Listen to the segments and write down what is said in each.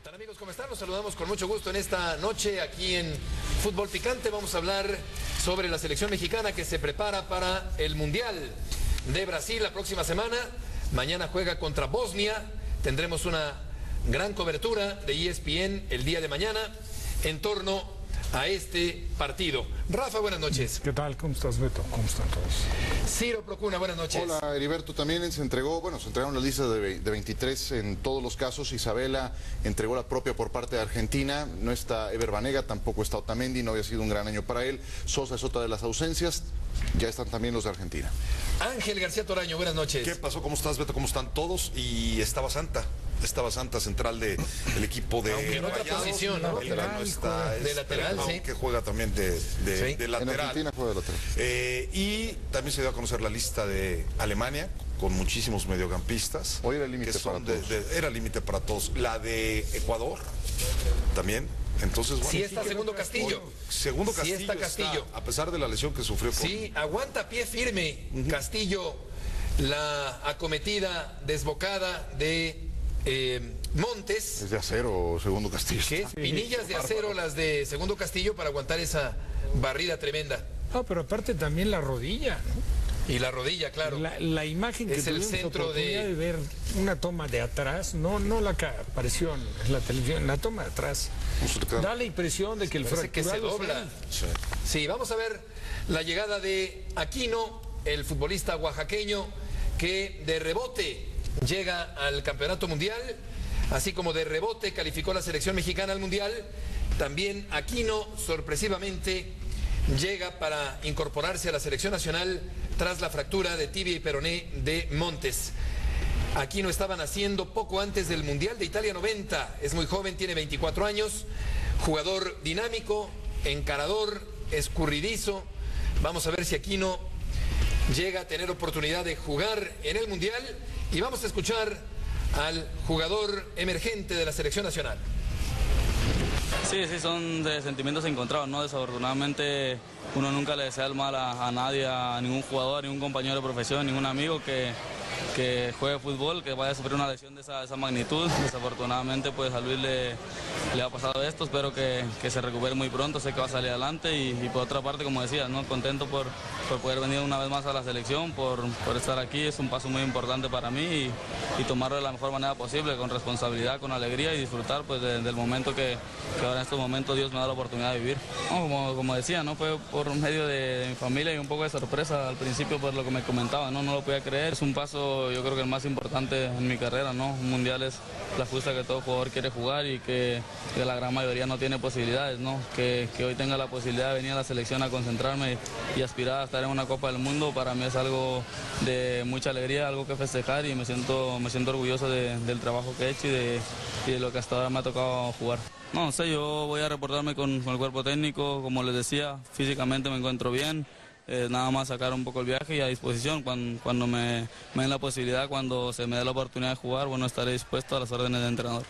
tal, amigos? ¿Cómo están? Los saludamos con mucho gusto en esta noche aquí en Fútbol Picante. Vamos a hablar sobre la selección mexicana que se prepara para el Mundial de Brasil la próxima semana. Mañana juega contra Bosnia. Tendremos una gran cobertura de ESPN el día de mañana en torno a este partido. Rafa, buenas noches. ¿Qué tal? ¿Cómo estás, Beto? ¿Cómo están todos? Ciro Procuna, buenas noches. Hola, Heriberto. También se entregaron la lista de 23 en todos los casos. Isabela entregó la propia por parte de Argentina. No está Ever Banega, tampoco está Otamendi, no había sido un gran año para él. Sosa es otra de las ausencias. Ya están también los de Argentina. Ángel García Toraño, buenas noches. ¿Qué pasó? ¿Cómo estás, Beto? ¿Cómo están todos? Y estaba Santa central del equipo de aunque en otra Rayados. posición, ¿no? No está, de lateral, sí. Que juega también de lateral. En Argentina juega de lateral. Y también se dio a conocer la lista de Alemania, con muchísimos mediocampistas. Hoy era el límite para todos. Era límite para todos. La de Ecuador, también. Entonces, bueno. Sí está Segundo Castillo. Segundo Castillo. Sí está Castillo. A pesar de la lesión que sufrió. Sí, aguanta pie firme. Castillo, la acometida desbocada de Montes. Es de acero, Segundo Castillo. ¿Qué? Sí, Pinillas de acero las de Segundo Castillo para aguantar esa barrida tremenda. No, pero aparte también la rodilla, ¿no? Y la rodilla, claro. La imagen que Es el tuvimos centro oportunidad de ver, una toma de atrás, no la que apareció en la televisión, la toma de atrás, da la impresión de que el Parece que se fracturado dobla. es él. Sí. Sí, vamos a ver la llegada de Aquino, el futbolista oaxaqueño que de rebote llega al Campeonato Mundial, así como de rebote calificó la selección mexicana al Mundial. También Aquino sorpresivamente llega para incorporarse a la selección nacional tras la fractura de tibia y peroné de Montes. Aquino estaba naciendo poco antes del Mundial de Italia 90, es muy joven, tiene 24 años, jugador dinámico, encarador, escurridizo. Vamos a ver si Aquino llega a tener oportunidad de jugar en el Mundial y vamos a escuchar al jugador emergente de la selección nacional. Sí, son de sentimientos encontrados, ¿no? Desafortunadamente uno nunca le desea el mal a nadie, a ningún jugador, a ningún compañero de profesión, a ningún amigo que juegue fútbol, que vaya a sufrir una lesión de esa magnitud. Desafortunadamente pues a Luis le ha pasado esto, espero que se recupere muy pronto, sé que va a salir adelante y por otra parte, como decías, ¿no? Contento por poder venir una vez más a la selección, por estar aquí, es un paso muy importante para mí y tomarlo de la mejor manera posible, con responsabilidad, con alegría y disfrutar pues del momento que ahora en estos momentos Dios me da la oportunidad de vivir. No, como decía, ¿no? Fue por medio de mi familia y un poco de sorpresa al principio por lo que me comentaba, no lo podía creer, es un paso yo creo que el más importante en mi carrera, ¿no? Un mundial es la justa que todo jugador quiere jugar y que la gran mayoría no tiene posibilidades, ¿no? Que hoy tenga la posibilidad de venir a la selección a concentrarme y aspirar a estar en una Copa del Mundo, para mí es algo de mucha alegría, algo que festejar y me siento orgulloso del trabajo que he hecho y de lo que hasta ahora me ha tocado jugar. No sé, yo voy a reportarme con el cuerpo técnico, como les decía, físicamente me encuentro bien. Nada más sacar un poco el viaje y a disposición cuando me den la posibilidad, cuando se me dé la oportunidad de jugar, bueno, estaré dispuesto a las órdenes del entrenador.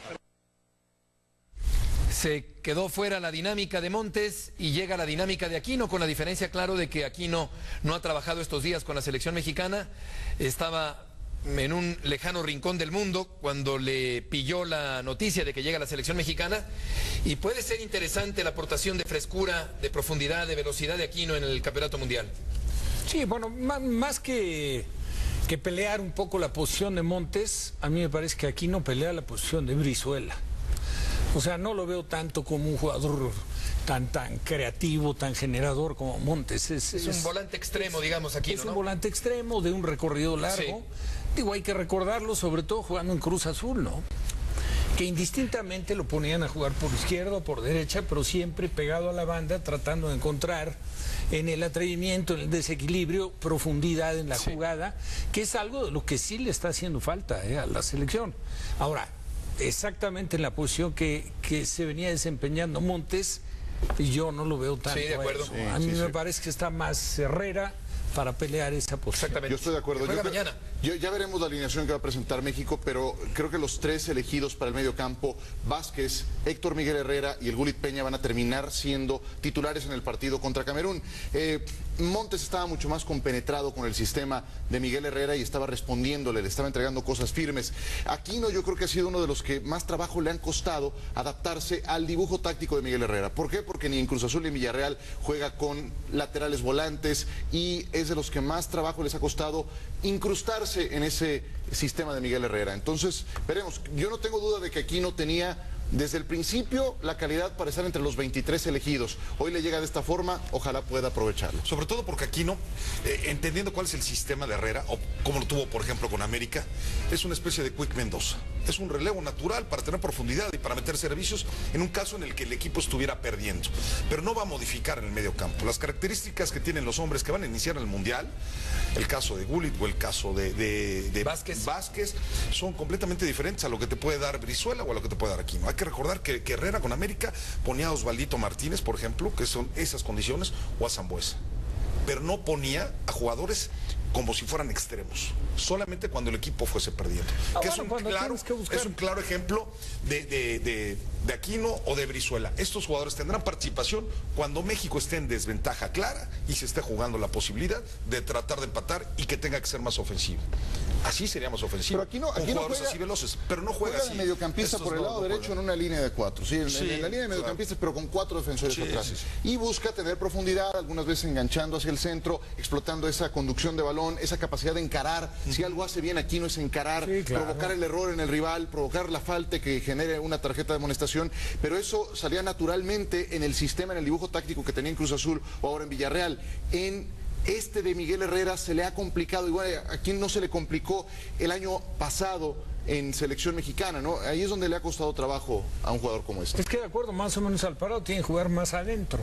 Se quedó fuera la dinámica de Montes y llega la dinámica de Aquino, con la diferencia, claro, de que Aquino no ha trabajado estos días con la selección mexicana. Estaba en un lejano rincón del mundo cuando le pilló la noticia de que llega la selección mexicana, y puede ser interesante la aportación de frescura, de profundidad, de velocidad de Aquino en el Campeonato Mundial. Sí, bueno, más que pelear un poco la posición de Montes, a mí me parece que aquí no pelea la posición de Brizuela. O sea, no lo veo tanto como un jugador tan creativo, tan generador como Montes. Es un volante extremo, digamos, Aquino, es ¿no? un volante extremo de un recorrido largo. Sí. Digo, hay que recordarlo, sobre todo jugando en Cruz Azul, ¿no? Que indistintamente lo ponían a jugar por izquierda o por derecha, pero siempre pegado a la banda, tratando de encontrar en el atrevimiento, en el desequilibrio, profundidad en la jugada, que es algo de lo que sí le está haciendo falta a la selección. Ahora, exactamente en la posición que se venía desempeñando Montes, yo no lo veo tanto. Sí, de acuerdo. A mí me parece que está más Herrera para pelear esa posición. Exactamente. Yo estoy de acuerdo. Mañana. Ya veremos la alineación que va a presentar México, pero creo que los tres elegidos para el medio campo, Vázquez, Héctor Miguel Herrera y el Gullit Peña, van a terminar siendo titulares en el partido contra Camerún. Montes estaba mucho más compenetrado con el sistema de Miguel Herrera y estaba respondiéndole, le estaba entregando cosas firmes. Aquino yo creo que ha sido uno de los que más trabajo le han costado adaptarse al dibujo táctico de Miguel Herrera. ¿Por qué? Porque ni en Cruz Azul ni en Villarreal juega con laterales volantes y es de los que más trabajo les ha costado incrustarse en ese sistema de Miguel Herrera. Entonces, veremos. Yo no tengo duda de que Aquino tenía desde el principio la calidad para estar entre los 23 elegidos. Hoy le llega de esta forma, ojalá pueda aprovecharlo. Sobre todo porque Aquino, entendiendo cuál es el sistema de Herrera, o como lo tuvo, por ejemplo, con América, es una especie de Quick Mendoza. Es un relevo natural para tener profundidad y para meter servicios en un caso en el que el equipo estuviera perdiendo. Pero no va a modificar en el medio campo. Las características que tienen los hombres que van a iniciar el Mundial, el caso de Gullit o el caso de Vázquez, son completamente diferentes a lo que te puede dar Brizuela o a lo que te puede dar Aquino. Hay que recordar que Herrera con América ponía a Osvaldito Martínez, por ejemplo, que son esas condiciones, o a Sambueza. Pero no ponía a jugadores como si fueran extremos, solamente cuando el equipo fuese perdiendo. Que es un claro ejemplo de Aquino o de Brizuela. Estos jugadores tendrán participación cuando México esté en desventaja clara y se esté jugando la posibilidad de tratar de empatar y que tenga que ser más ofensivo. Así sería más ofensivo. Pero Aquino jugadores juega, así veloces, pero no juega así. De mediocampista por el lado derecho en una línea de 4. Sí, en la línea de mediocampistas, pero con 4 defensores atrás. Sí. Y busca tener profundidad, algunas veces enganchando hacia el centro, explotando esa conducción de balón, esa capacidad de encarar. Si algo hace bien Aquino es encarar, provocar el error en el rival, provocar la falta que genere una tarjeta de amonestación. Pero eso salía naturalmente en el sistema, en el dibujo táctico que tenía en Cruz Azul o ahora en Villarreal. En este de Miguel Herrera se le ha complicado, igual a quien no se le complicó el año pasado en selección mexicana, ¿no? Ahí es donde le ha costado trabajo a un jugador como este. Es que de acuerdo, más o menos Alvarado tiene que jugar más adentro.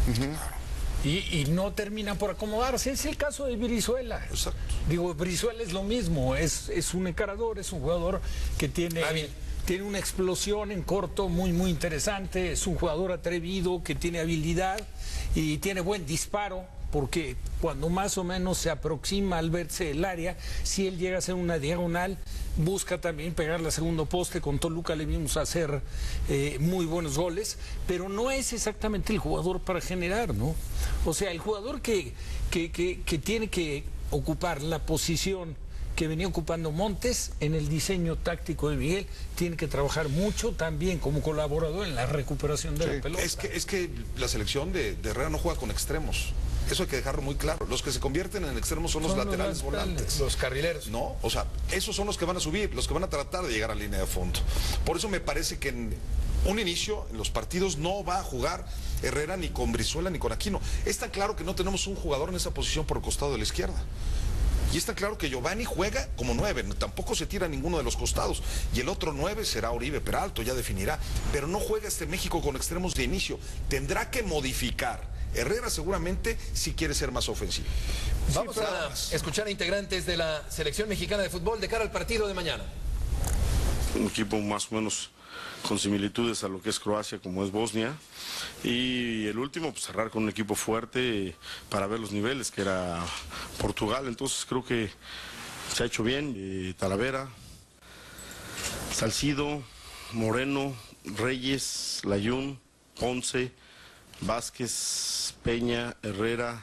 Y no termina por acomodarse. Es el caso de Brizuela. Exacto. Digo, Brizuela es lo mismo, es un encarador, es un jugador que tiene una explosión en corto muy interesante, es un jugador atrevido que tiene habilidad y tiene buen disparo, porque cuando más o menos se aproxima al verse el área, si él llega a hacer una diagonal, busca también pegar al segundo poste. Con Toluca le vimos hacer muy buenos goles, pero no es exactamente el jugador para generar, ¿no? O sea, el jugador que tiene que ocupar la posición que venía ocupando Montes en el diseño táctico de Miguel, tiene que trabajar mucho también como colaborador en la recuperación de la pelota. Es que la selección de Herrera no juega con extremos. Eso hay que dejarlo muy claro. Los que se convierten en extremos son los laterales volantes. Los carrileros. No, o sea, esos son los que van a subir, los que van a tratar de llegar a la línea de fondo. Por eso me parece que en un inicio, en los partidos, no va a jugar Herrera ni con Brizuela ni con Aquino. Es tan claro que no tenemos un jugador en esa posición por el costado de la izquierda. Y está claro que Giovanni juega como 9, tampoco se tira a ninguno de los costados. Y el otro 9 será Oribe Peralta, ya definirá. Pero no juega este México con extremos de inicio. Tendrá que modificar. Herrera seguramente sí quiere ser más ofensivo. Vamos a escuchar a integrantes de la selección mexicana de fútbol de cara al partido de mañana. Un equipo más o menos con similitudes a lo que es Croacia, como es Bosnia, y el último, pues cerrar con un equipo fuerte para ver los niveles, que era Portugal. Entonces creo que se ha hecho bien. Talavera, Salcido, Moreno, Reyes, Layún, Ponce, Vázquez, Peña, Herrera,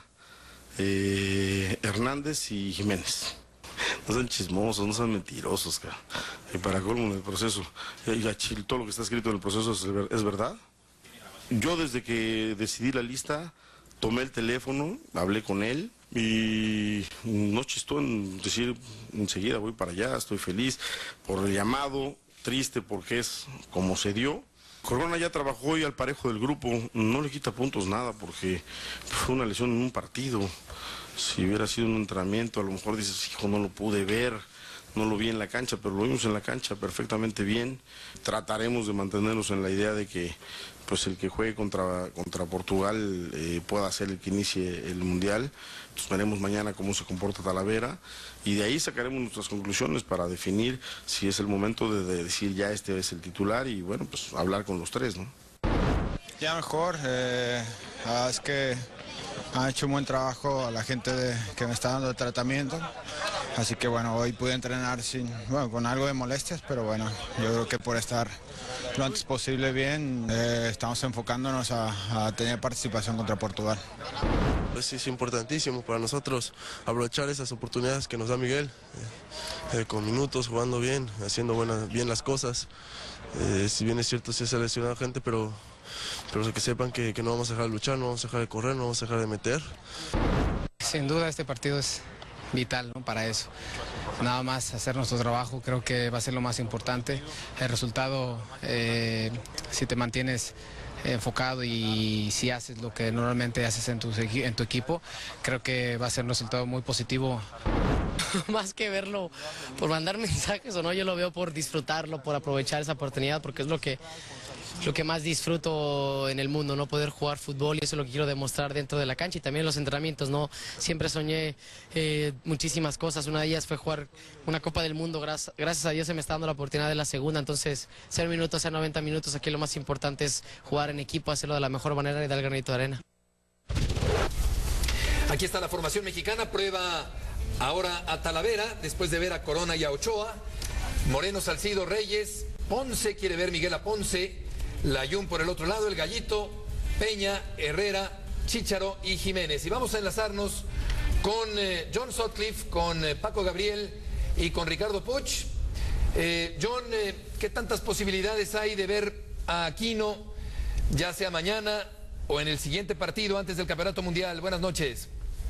Hernández y Jiménez. No sean chismosos, no sean mentirosos, cara. Para colmo en el proceso. Todo lo que está escrito en el proceso es verdad. Yo desde que decidí la lista, tomé el teléfono, hablé con él y no chistó en decir enseguida voy para allá, estoy feliz por el llamado, triste porque es como se dio. Corona ya trabajó hoy al parejo del grupo, no le quita puntos nada porque fue una lesión en un partido. Si hubiera sido un entrenamiento, a lo mejor dices, hijo, no lo pude ver, no lo vi en la cancha, pero lo vimos en la cancha perfectamente bien. Trataremos de mantenernos en la idea de que pues el que juegue contra Portugal pueda ser el que inicie el Mundial. Entonces veremos mañana cómo se comporta Talavera y de ahí sacaremos nuestras conclusiones para definir si es el momento de decir ya este es el titular y bueno, pues hablar con los tres, ¿no? Ya mejor, es que han hecho un buen trabajo a la gente que me está dando el tratamiento, así que bueno, hoy pude entrenar con algo de molestias, pero bueno, yo creo que por estar lo antes posible bien, estamos enfocándonos a tener participación contra Portugal. Pues sí, es importantísimo para nosotros aprovechar esas oportunidades que nos da Miguel, con minutos, jugando bien, haciendo bien las cosas. Si bien es cierto, sí se ha lesionado gente, pero que sepan que no vamos a dejar de luchar, no vamos a dejar de correr, no vamos a dejar de meter. Sin duda este partido es vital, ¿no? Para eso. Nada más hacer nuestro trabajo, creo que va a ser lo más importante. El resultado, si te mantienes enfocado y si haces lo que normalmente haces en tu equipo, creo que va a ser un resultado muy positivo. Más que verlo por mandar mensajes o no, yo lo veo por disfrutarlo, por aprovechar esa oportunidad, porque es lo que más disfruto en el mundo, no poder jugar fútbol, y eso es lo que quiero demostrar dentro de la cancha y también en los entrenamientos, ¿no? Siempre soñé muchísimas cosas, una de ellas fue jugar una Copa del Mundo, gracias a Dios se me está dando la oportunidad de la segunda, entonces ser minutos, ser 90 minutos, aquí lo más importante es jugar en equipo, hacerlo de la mejor manera y dar el granito de arena. Aquí está la formación mexicana, prueba ahora a Talavera, después de ver a Corona y a Ochoa, Moreno, Salcido, Reyes, Ponce, quiere ver Miguel a Ponce, Layún por el otro lado, el Gallito, Peña, Herrera, Chícharo y Jiménez. Y vamos a enlazarnos con John Sutcliffe, con Paco Gabriel y con Ricardo Puig. John, ¿qué tantas posibilidades hay de ver a Aquino, ya sea mañana o en el siguiente partido antes del Campeonato Mundial? Buenas noches.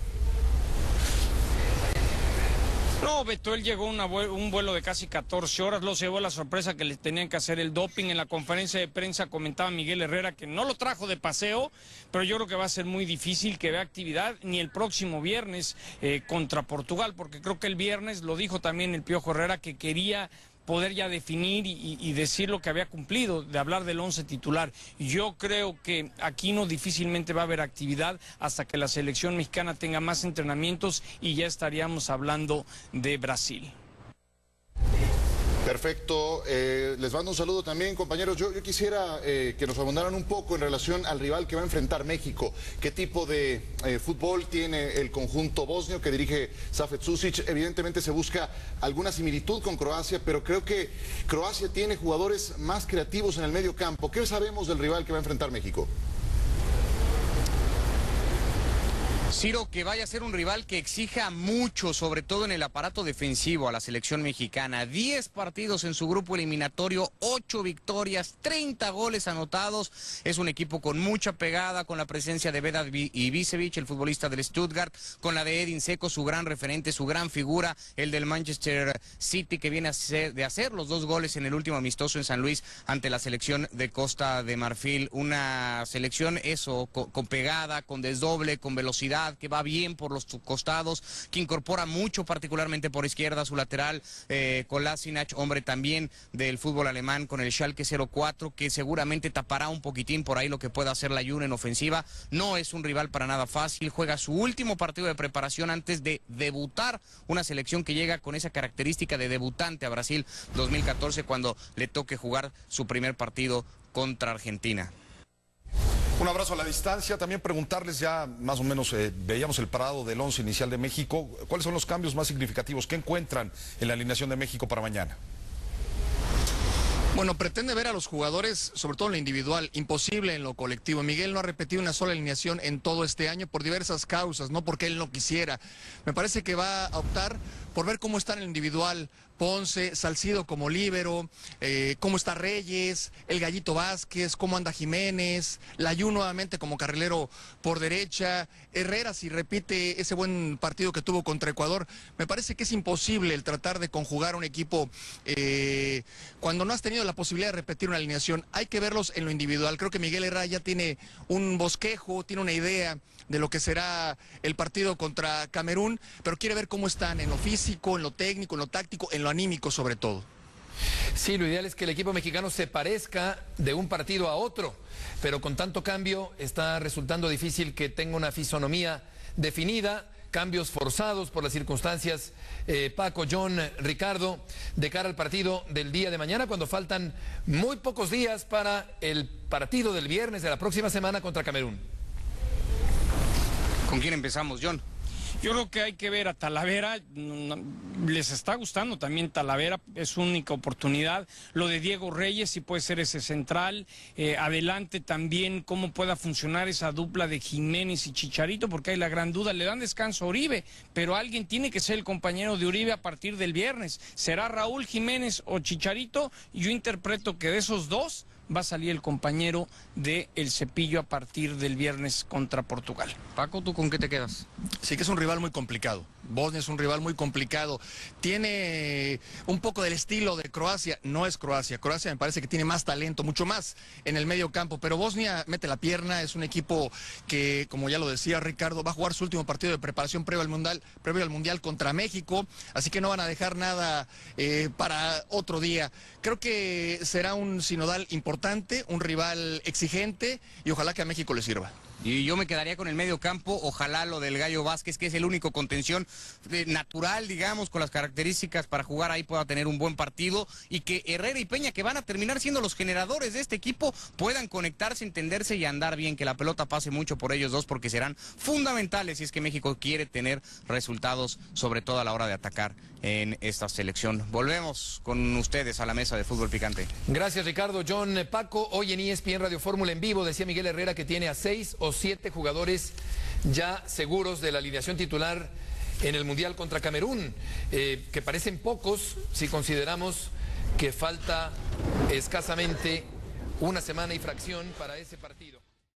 No, Beto, él llegó un vuelo de casi 14 horas, lo llevó la sorpresa que le tenían que hacer el doping. En la conferencia de prensa comentaba Miguel Herrera que no lo trajo de paseo, pero yo creo que va a ser muy difícil que vea actividad ni el próximo viernes contra Portugal, porque creo que el viernes, lo dijo también el Piojo Herrera, que quería poder ya definir y decir lo que había cumplido, de hablar del 11 titular. Yo creo que Aquino difícilmente va a haber actividad hasta que la selección mexicana tenga más entrenamientos y ya estaríamos hablando de Brasil. Perfecto, les mando un saludo también, compañeros. Yo quisiera que nos abundaran un poco en relación al rival que va a enfrentar México. ¿Qué tipo de fútbol tiene el conjunto bosnio que dirige Safet Susic? Evidentemente se busca alguna similitud con Croacia, pero creo que Croacia tiene jugadores más creativos en el medio campo. ¿Qué sabemos del rival que va a enfrentar México? Ciro, que vaya a ser un rival que exija mucho, sobre todo en el aparato defensivo, a la selección mexicana. 10 partidos en su grupo eliminatorio, 8 victorias, 30 goles anotados. Es un equipo con mucha pegada, con la presencia de Vedat Ibišević, el futbolista del Stuttgart, con la de Edin Dzeko, su gran referente, su gran figura, el del Manchester City, que viene de hacer los 2 goles en el último amistoso en San Luis ante la selección de Costa de Marfil. Una selección, eso, con pegada, con desdoble, con velocidad, que va bien por los costados, que incorpora mucho, particularmente por izquierda, su lateral, Kolasinac, hombre también del fútbol alemán, con el Schalke 04, que seguramente tapará un poquitín por ahí lo que pueda hacer Layún en ofensiva. No es un rival para nada fácil, juega su último partido de preparación antes de debutar, una selección que llega con esa característica de debutante a Brasil 2014, cuando le toque jugar su primer partido contra Argentina. Un abrazo a la distancia, también preguntarles ya más o menos, veíamos el parado del 11 inicial de México, ¿cuáles son los cambios más significativos que encuentran en la alineación de México para mañana? Bueno, pretende ver a los jugadores, sobre todo en lo individual, imposible en lo colectivo. Miguel no ha repetido una sola alineación en todo este año por diversas causas, no porque él no quisiera. Me parece que va a optar por ver cómo está en el individual Ponce, Salcido como líbero, cómo está Reyes, el Gallito Vázquez, cómo anda Jiménez, Layún nuevamente como carrilero por derecha, Herrera si repite ese buen partido que tuvo contra Ecuador. Me parece que es imposible el tratar de conjugar un equipo cuando no has tenido la posibilidad de repetir una alineación. Hay que verlos en lo individual. Creo que Miguel Herrera ya tiene un bosquejo, tiene una idea de lo que será el partido contra Camerún, pero quiere ver cómo están en lo físico, en lo técnico, en lo táctico, en lo anímico sobre todo. Sí, lo ideal es que el equipo mexicano se parezca de un partido a otro, pero con tanto cambio está resultando difícil que tenga una fisonomía definida, cambios forzados por las circunstancias. Paco, John, Ricardo, de cara al partido del día de mañana, cuando faltan muy pocos días para el partido del viernes de la próxima semana contra Camerún. ¿Con quién empezamos, John? Yo creo que hay que ver a Talavera, les está gustando también Talavera, es su única oportunidad. Lo de Diego Reyes, si puede ser ese central. Adelante también cómo pueda funcionar esa dupla de Jiménez y Chicharito, porque hay la gran duda. Le dan descanso a Uribe, pero alguien tiene que ser el compañero de Uribe a partir del viernes. ¿Será Raúl Jiménez o Chicharito? Yo interpreto que de esos dos va a salir el compañero de El Cepillo a partir del viernes contra Portugal. Paco, ¿tú con qué te quedas? Sí que es un rival muy complicado. Bosnia es un rival muy complicado. Tiene un poco del estilo de Croacia. No es Croacia. Croacia me parece que tiene más talento, mucho más en el medio campo. Pero Bosnia mete la pierna. Es un equipo que, como ya lo decía Ricardo, va a jugar su último partido de preparación previo al Mundial contra México. Así que no van a dejar nada para otro día. Creo que será un sinodal importante, un rival exigente y ojalá que a México le sirva. Y yo me quedaría con el medio campo, ojalá lo del Gallo Vázquez, que es el único contención natural, digamos, con las características para jugar ahí, pueda tener un buen partido, y que Herrera y Peña, que van a terminar siendo los generadores de este equipo, puedan conectarse, entenderse y andar bien, que la pelota pase mucho por ellos dos, porque serán fundamentales si es que México quiere tener resultados, sobre todo a la hora de atacar en esta selección. Volvemos con ustedes a la mesa de Fútbol Picante. Gracias, Ricardo. John, Paco, hoy en ESPN Radio Fórmula en vivo decía Miguel Herrera que tiene a 6 o 7 jugadores ya seguros de la alineación titular en el Mundial contra Camerún, que parecen pocos si consideramos que falta escasamente una semana y fracción para ese partido.